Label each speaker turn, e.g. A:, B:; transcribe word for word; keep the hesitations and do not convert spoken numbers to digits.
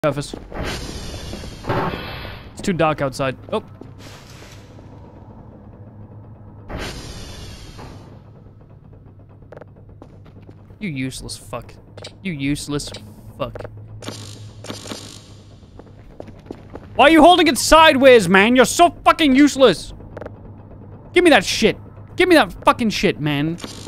A: Surface. It's too dark outside. Oh. You useless fuck. You useless fuck. Why are you holding it sideways, man? You're so fucking useless. Give me that shit. Give me that fucking shit, man.